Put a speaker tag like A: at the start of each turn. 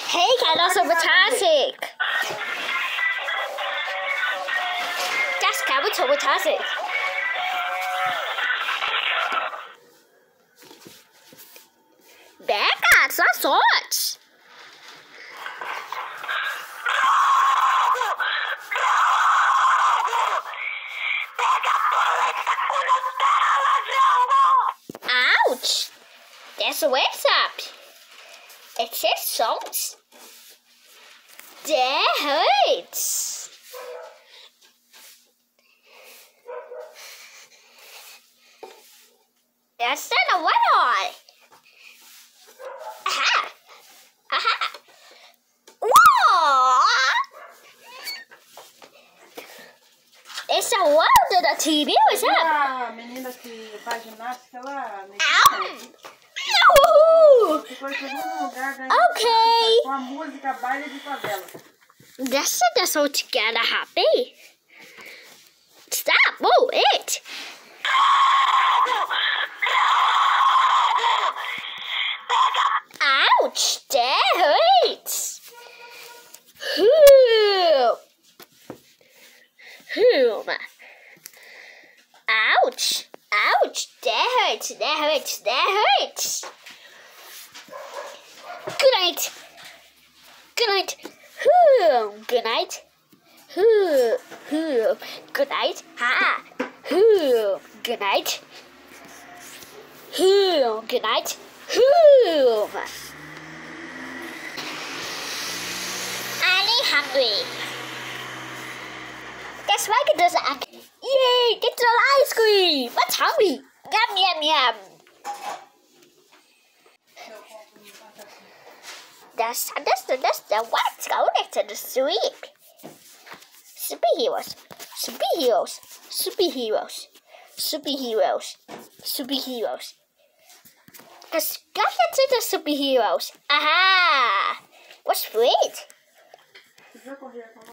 A: Hey, cara, sabotage. That's cowboy sabotage. Becca, it's not such. Ouch! That's a wet up. It says salt. That hurts. That's not a one-eye. Aha! Aha! Whoa! It's a world of the TV. What's up?
B: A menina que faz ginástica lá. Ficou em segundo lugar, né?
A: Okay.
B: Com a música Baile de Favela.
A: That's all together happy. Stop! Whoa, it! Ouch! That hurts! Ouch! Ouch! That hurts! That hurts! That hurts! Good night! Good night! Good night! Good night! Ha! Good night! Good night! I'm hungry. That's why it doesn't act. Yay! Get the ice cream! What's hungry? Yum yum yum. That's the what's going to the sweep. Superheroes. Superheroes. Superheroes. Superheroes. Superheroes. Let's get to the superheroes. Aha! What's sweet?